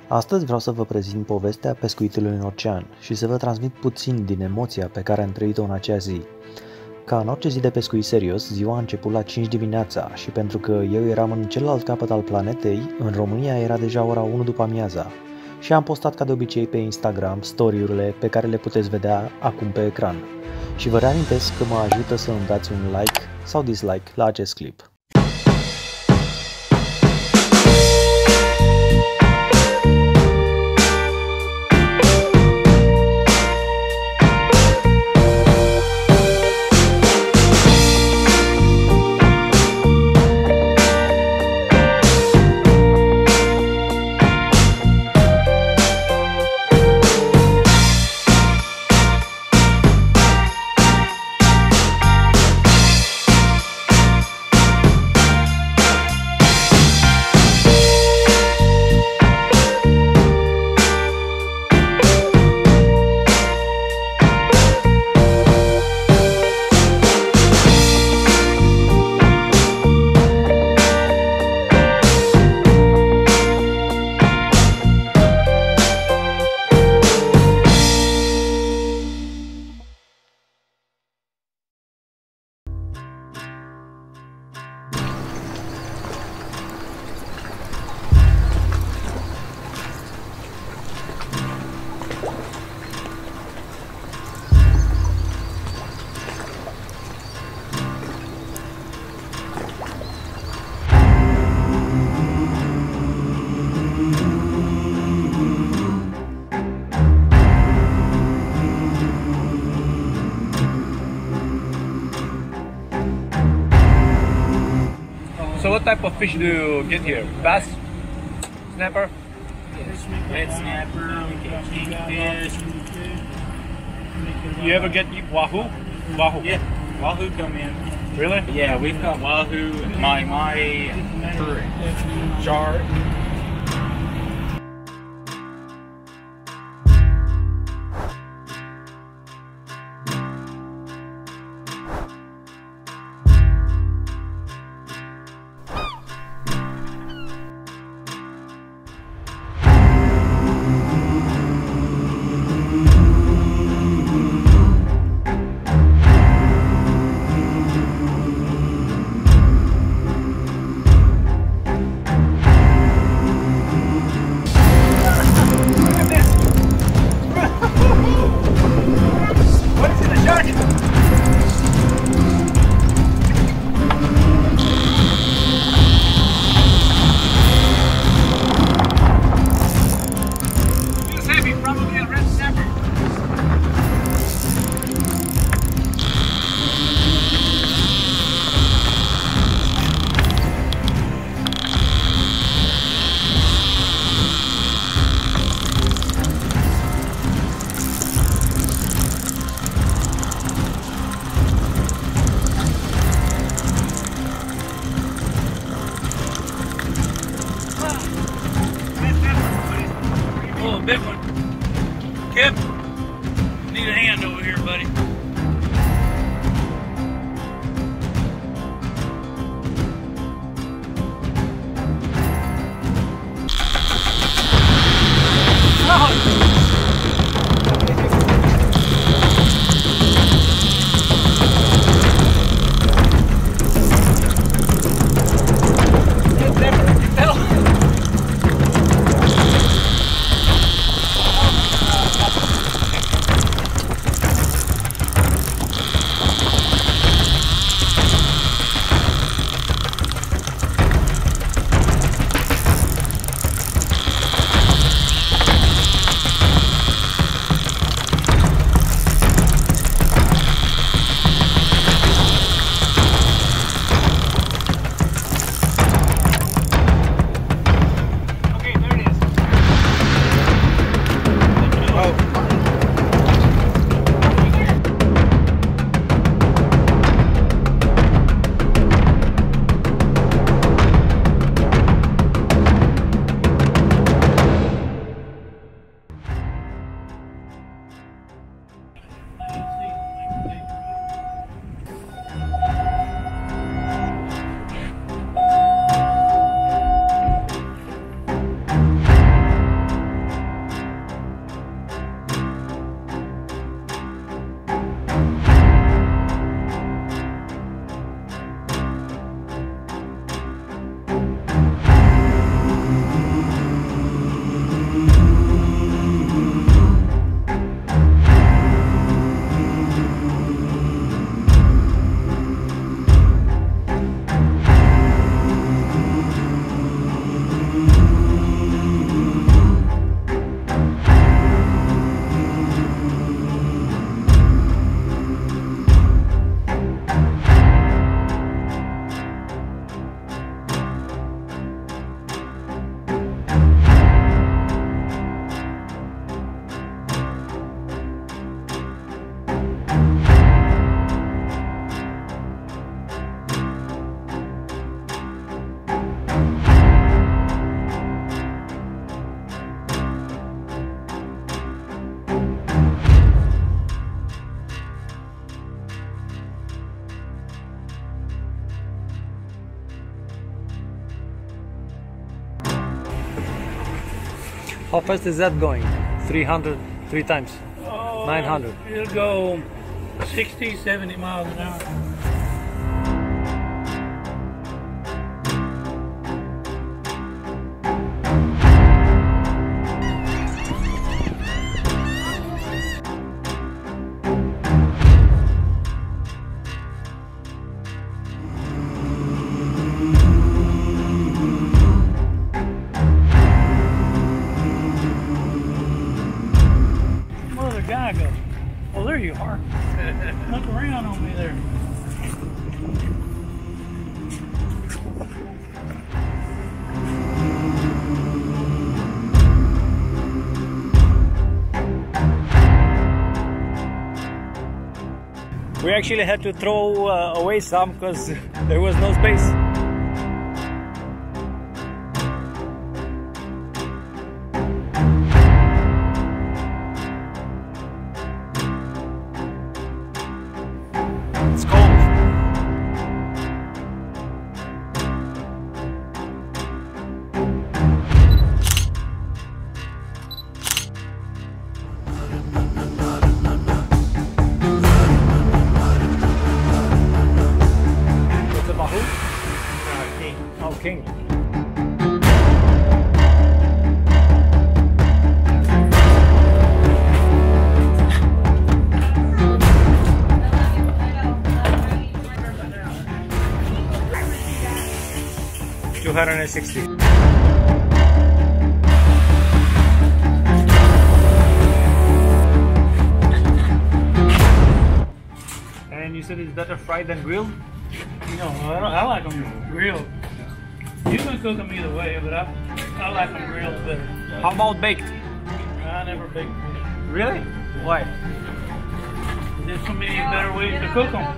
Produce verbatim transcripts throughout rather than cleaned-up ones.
Astăzi vreau să vă prezint povestea pescuitului în ocean și să vă transmit puțin din emoția pe care am trăit-o în acea zi. Ca în orice zi de pescuit serios, ziua a început la cinci dimineața și pentru că eu eram în celălalt capăt al planetei, în România era deja ora unu după amiaza. Și am postat ca de obicei pe Instagram story-urile pe care le puteți vedea acum pe ecran. Și vă reamintesc că mă ajută să îmi dați un like sau dislike la acest clip. So what type of fish do you get here? Bass? Snapper? Red snapper, we get kingfish. You ever get wahoo? Wahoo? Yeah, wahoo come in. Really? Yeah, we've got wahoo, mai mai, shark. Oh, big one. Kip, need a hand over here, buddy. How fast is that going? three hundred, three times? Oh, nine hundred. It'll go sixty, seventy miles an hour. Guy go. Oh, there you are. Look around on me there. We actually had to throw uh, away some because there was no space. It's cold. What's a Bahu? Uh, king. Oh, king. two hundred sixty. And you said it's better fried than grilled? No, I, don't, I like them grilled. You can cook them either way, but I, I like them grilled better. How about baked? I never bake them. Really? Why? There's so many better ways to cook them.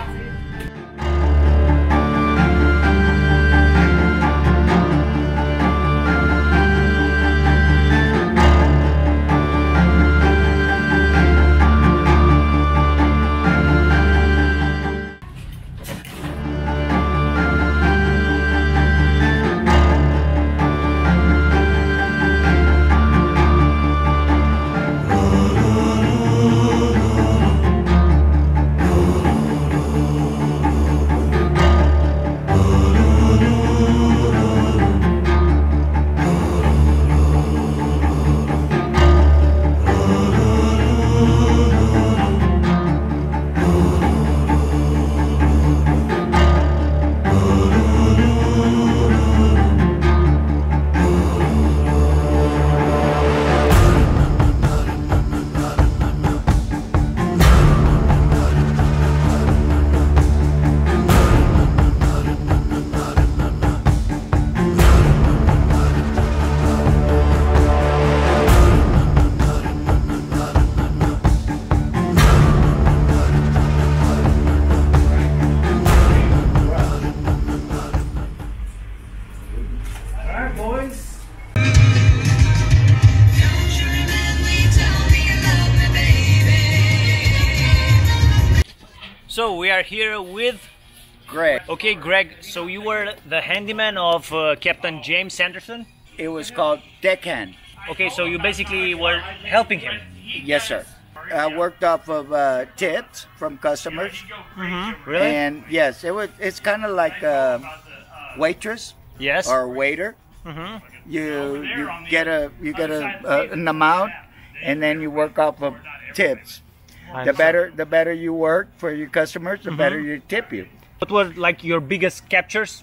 So we are here with Greg. Okay, Greg, so you were the handyman of uh, Captain James Sanderson? It was called Deckhand. Okay, so you basically were helping him? Yes, sir. I worked off of uh, tips from customers. Mm-hmm. Really? And yes, it was. It's kind of like a waitress. Yes. Or waiter. Mm-hmm. You you get a you get a, a an amount, and then you work off of tips. The better the better you work for your customers, the mm-hmm. better you tip you. What were like your biggest captures?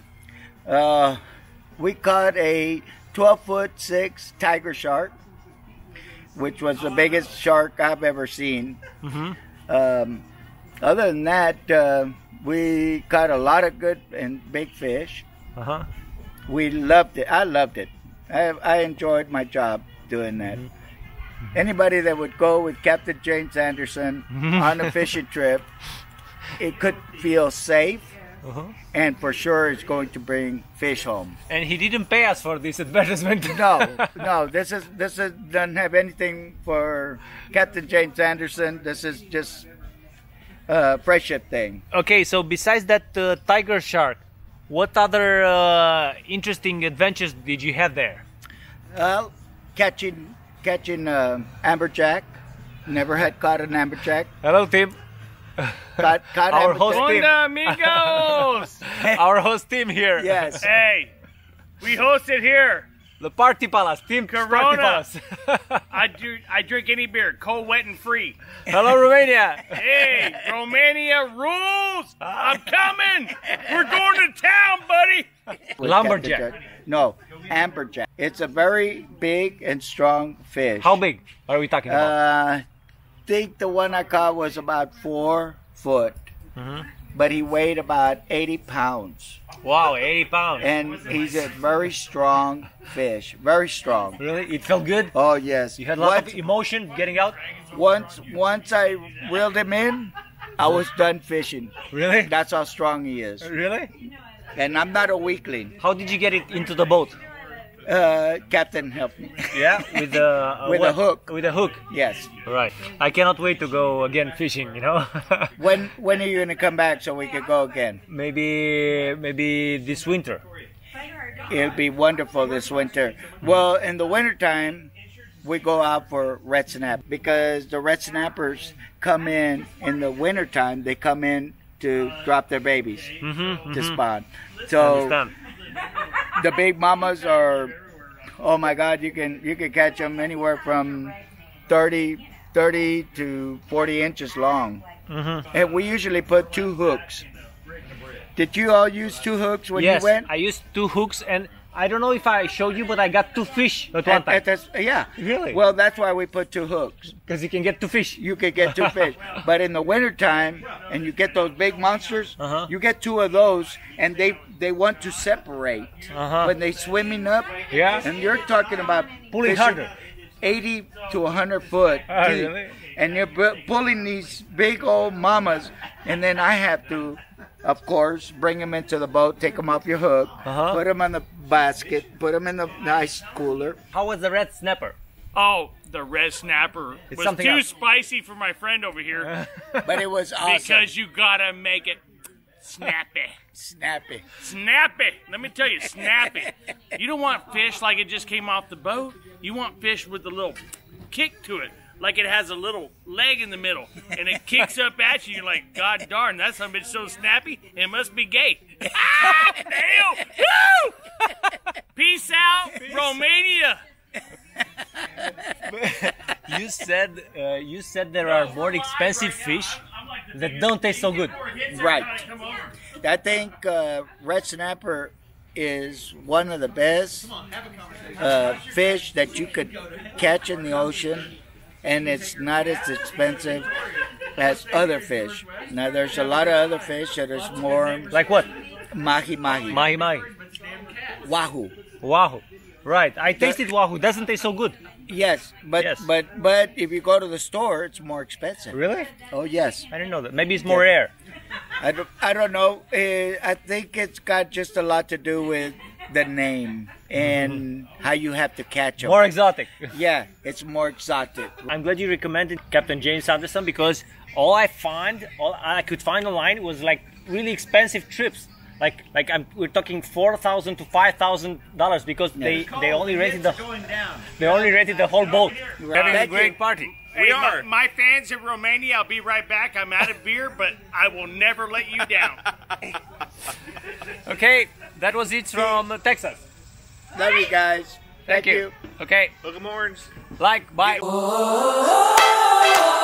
Uh, we caught a twelve foot six tiger shark, which was the biggest shark I've ever seen. Mm-hmm. Um, other than that, uh, we caught a lot of good and big fish. Uh-huh. We loved it. I loved it. I, I enjoyed my job doing that. Mm-hmm. Anybody that would go with Captain James Anderson on a fishing trip, it could feel safe, uh-huh. and for sure it's going to bring fish home. And he didn't pay us for this advertisement. No, no, this is this is, doesn't have anything for Captain James Anderson. This is just a friendship thing. Okay, so besides that uh, tiger shark, what other uh, interesting adventures did you have there? Well, catching catching uh, amberjack. Never had caught an amberjack. Hello, Tim. Caught, caught Our amberjack. host team. Hola, amigos! Our host team here. Yes. Hey, we hosted here. The Party Palace. Team Party Corona. Palace. I do. I drink any beer, cold, wet, and free. Hello, Romania. Hey, Romania rules! I'm coming. We're going to town, buddy. With Lumberjack. Captain Jack. No, amberjack. It's a very big and strong fish. How big are we talking about? Uh, think the one I caught was about four foot, Mm-hmm. but he weighed about eighty pounds, Wow, eighty pounds. and he's a very strong fish. Very strong. Really? It felt good? Oh yes. You had a lot once, of emotion getting out? once once I reeled him in, I was done fishing. Really? That's how strong he is. Really? And I'm not a weakling. How did you get it into the boat? Uh, Captain helped me. Yeah, with the uh, With a what? hook. With a hook. Yes. Right. I cannot wait to go again fishing. You know. When when are you gonna come back so we can go again? maybe maybe this winter. It'll be wonderful this winter. Well, in the wintertime, we go out for red snap because the red snappers come in in the wintertime. They come in to drop their babies Mm-hmm, to mm-hmm. spawn. So Understand. the big mamas are, oh my God, you can you can catch them anywhere from thirty, thirty to forty inches long. Mm-hmm. And we usually put two hooks. Did you all use two hooks when Yes, you went? I used two hooks, and I don't know if I showed you, but I got two fish at one At- time. at this- yeah. Really? Well, that's why we put two hooks. Because you can get two fish. You could get two fish. But in the wintertime, and you get those big monsters, Uh-huh. you get two of those, and they, they want to separate Uh-huh. when they swimming up. Yeah. And you're talking about Pulling fishing harder. eighty to one hundred foot Ah, deep. really? And you're pu- pulling these big old mamas, and then I have to, of course, bring them into the boat, take them off your hook, Uh-huh. put them in the basket, put them in the ice cooler. How was the red snapper? Oh, the red snapper It's was something too else. spicy for my friend over here But it was awesome. because you gotta make it snappy. Snappy. Snappy. Let me tell you, snappy. You don't want fish like it just came off the boat. You want fish with a little kick to it, like it has a little leg in the middle, and it kicks up at you. You're like, God darn, that son of a bitch so snappy, it must be gay. Ah, damn! Woo! Peace out, Romania. You said uh, you said there are more expensive fish that don't taste so good. Right. I think uh, red snapper is one of the best uh, fish that you could catch in the ocean, and it's not as expensive as other fish. Now, there's a lot of other fish that is more Like what? mahi mahi, Mahi mahi. wahoo. Wahoo. Right. I tasted wahoo. Doesn't taste so good. Yes, but Yes. but but if you go to the store, it's more expensive. Really? Oh yes. I didn't know that. Maybe it's more rare. I don't, I don't know. Uh, I think it's got just a lot to do with the name and how you have to catch them. More exotic. Yeah, it's more exotic. I'm glad you recommended Captain James Sanderson because all I find, all I could find online was like really expensive trips. Like like I'm, we're talking four thousand to five thousand dollars because they they only rented the they only rented the whole boat. Having Thank you. party. Hey, my, my fans in Romania, I'll be right back. I'm out of beer, but I will never let you down. Okay, that was it from Texas. Love you guys. Thank, you. Okay, Look at Morns. like, bye.